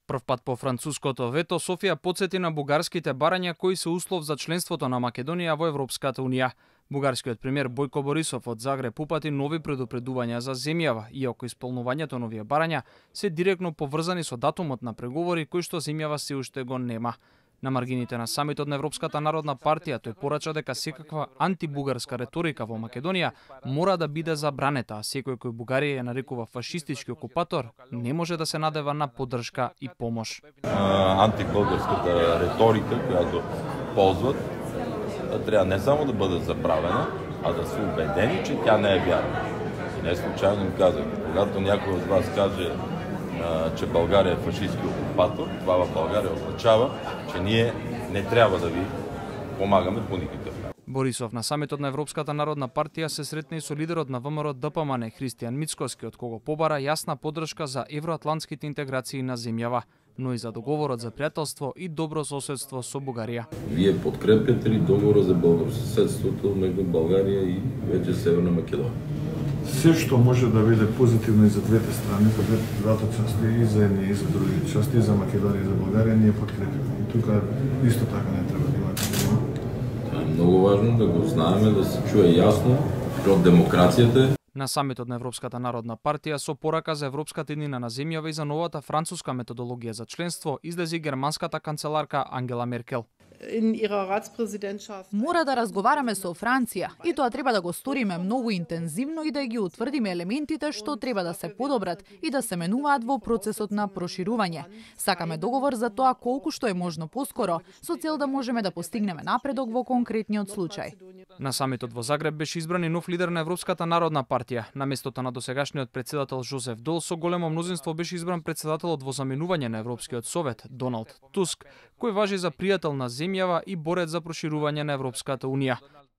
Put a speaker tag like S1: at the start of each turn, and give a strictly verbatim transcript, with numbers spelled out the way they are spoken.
S1: Првпат по француското вето, Софија потсети на бугарските барања кои се услов за членството на Македонија во Европската унија. Бугарскиот премиер Бојко Борисов од Загреб упати нови предупредувања за земјава, иако исполнувањето на овие барања се директно поврзани со датумот на преговори кој што земјава се уште го нема. На маргините на самитот на Европската народна партија тој порача дека секаква антибугарска реторика во Македонија мора да биде забранета, а секој кој Бугарија ја нарекува фашистички окупатор не може да се надева на поддршка и помош.
S2: Антибугарската реторика којато ползват треба не само да бъде забравена, а да са убедени, че тя не е вярна. И не случайно им казах, когато някой от вас каже, а, че България е фашистски окупатор, това в България означава, че ние не трябва да ви помагаме по никакъв начин.
S1: Борисов на самитот на Европската народна партија се сретна и со лидерот на ВМРО Д П М Н Христијан Мицкоски, од кого побара јасна поддршка за евроатлантските интеграции на земјава, но и за договорот за пријателство и добро соседство со Бугарија.
S2: Вие подкрепяте ли договора за добрососедството меѓу Българија и веќе Северна Македонија?
S3: Се што може да биде позитивно и за двете страни, за двете части, и за едни и за други части, и за Македонија и за Българија, ние подкрепяме. И тука исто така не треба да има проблема.
S2: Това е много важно да го знаеме, да се чуе јасно, што демокрацијата.
S1: На самитот на Европската народна партија со порака за Европската еднина на земјава и за новата француска методологија за членство излези германската канцеларка Ангела Меркел.
S4: Мора да разговараме со Франција и тоа треба да го сториме многу интензивно и да ги утврдиме елементите што треба да се подобрат и да се менуваат во процесот на проширување. Сакаме договор за тоа колку што е можно поскоро, со цел да можеме да постигнеме напредок во конкретниот случај.
S1: На самитот во Загреб беше избран и нов лидер на Европската народна партија. На местото на досегашниот председател Жозеф Дол со големо мнозинство беше избран председателот во заменување на Европскиот совет Доналд Туск, кој важи за пријател на земјава и борец за проширување на Европската унија.